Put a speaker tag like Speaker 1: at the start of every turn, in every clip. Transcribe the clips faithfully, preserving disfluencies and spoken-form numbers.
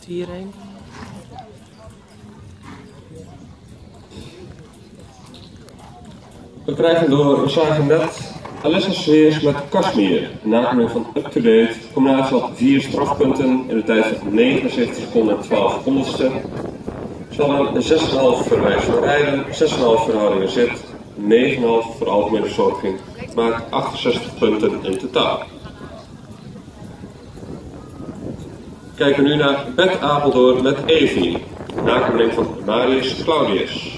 Speaker 1: komt hierheen.
Speaker 2: We krijgen door Zagennet Alessa Sweers met Kashmir, nakomeling van up-to-date, combinatie van vier strafpunten in de tijd van negenenzeventig seconden en twaalf honderdste. Ze hadden een zes komma vijf voor wijze van rijden, zes komma vijf voor houding en zit, negen komma vijf voor algemene verzorging. Maakt achtenzestig punten in totaal. Kijken we nu naar Bet Apeldoorn met Evi, nakomeling van Marius Claudius.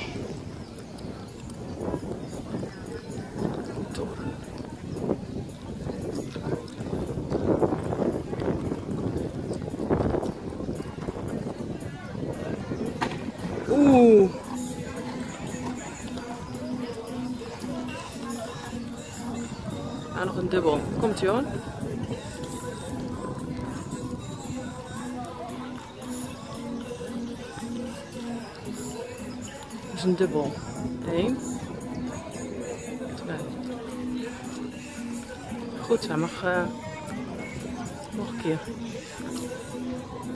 Speaker 1: Oeh. Ah, nog een dubbel. Komt ie hoor. Dat is een dubbel. Eén. Twee. Goed, hij mag uh, nog een keer.